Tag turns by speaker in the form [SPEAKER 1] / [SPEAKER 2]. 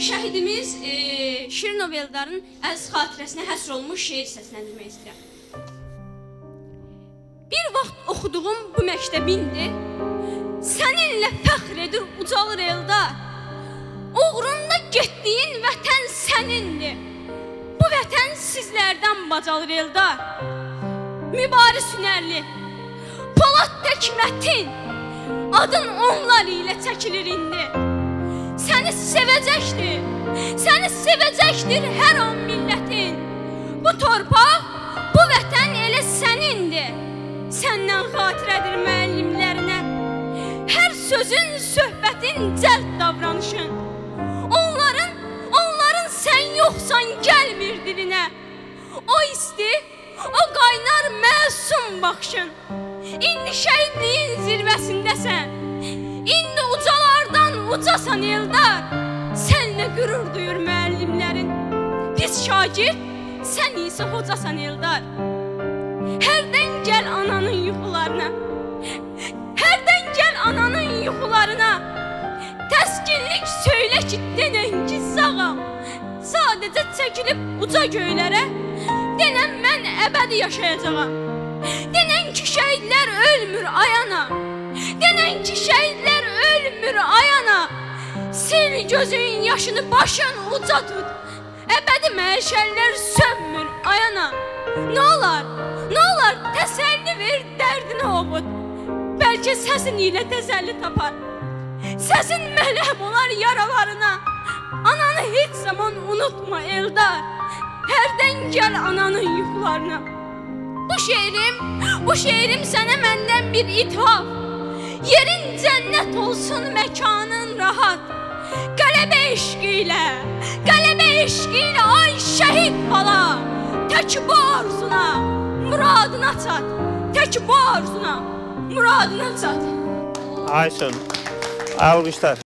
[SPEAKER 1] Şəhidimiz Şirinov Eldarın əziz xatirəsinə həsr olmuş şeir səsləndirmək istəyirəm. Bir vaxt oxuduğum bu məktəbindir, səninlə fəxr edir ucalır Eldar. Uğrunda getdiyin vətən sənindir, bu vətən sizlərdən bacalır Eldar. Mübariz hünərli, Polad Təkmətin, adın onlar ilə çəkilir indi. Səni sevəcəkdir hər an millətin. Bu torpaq, bu vətən elə sənindir. Səndən xatirədir müəllimlərinə. Hər sözün, söhbətin, cəld davranışın. Onların sən yoxsan gəlmir dilinə. O isti, o qaynar məsum baxışın. İndi şəhidliyin zirvəsindəsən. İndi ucalardan ucasan Eldar. Sənlə qürur duyur müəllimlərin. Biz şagird, sən isə hocasan Eldar. Hərdən gəl ananın yuxularına. Hərdən gəl ananın yuxularına. Təskinlik söylə ki, denən ki, sağam. Sadəcə çəkilib uca göylərə. Denən mən əbədi yaşayacağam. Denən ki, şəhidlər ölmür ayana. Denən ki, şəhidlər ölmür ayana. Sil gözün yaşını başın uca tut. Əbədi məşəllər sönmür ayana. Nə olar təsəlli ver, dərdini ovud. Bəlkə səsin ilə təsəlli tapar. Səsin məlhəm olar yaralarına. Ananı heç zaman unutma Eldar. Hərdən gəl ananın yuxularına. Bu şeirim sənə məndən bir ithaf. Yerin cənnət olsun, məkanın rahat. Qələbə eşqi ilə ay şəhid bala. Tək bu arzuna, muradına çat. Tək bu arzuna, muradına çat.
[SPEAKER 2] Aysun, alqışlar.